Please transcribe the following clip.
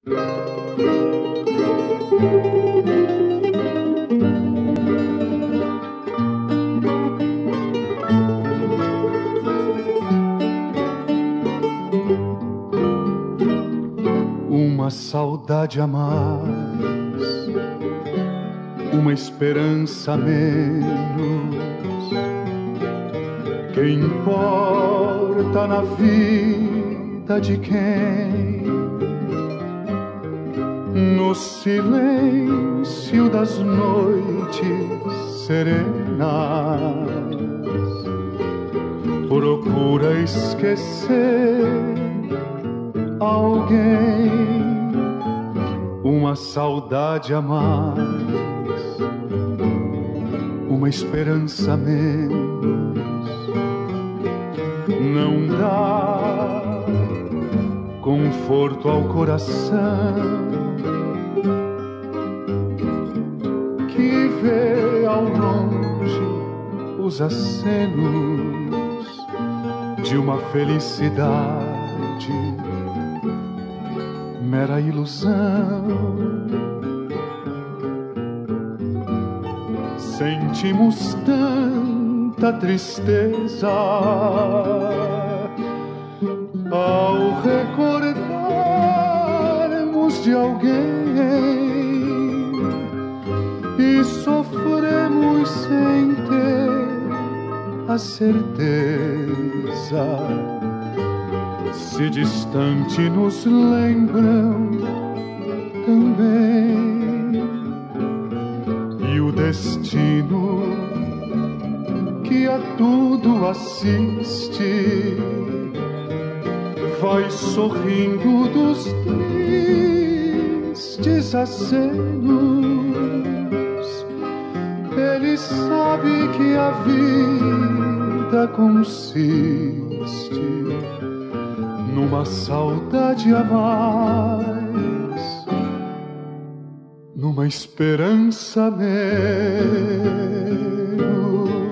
Uma saudade a mais, uma esperança a menos. Que importa na vida de quem, no silêncio das noites serenas, procura esquecer alguém. Uma saudade a mais, uma esperança a menos. Não dá conforto ao coração que vê ao longe os acenos de uma felicidade, mera ilusão. Sentimos tanta tristeza ao recordarmos de alguém e sofremos sem ter a certeza se distante nos lembram também. E o destino que a tudo assiste vai sorrindo dos tristes acenos. Ele sabe que a vida consiste numa saudade a mais, numa esperança a menos.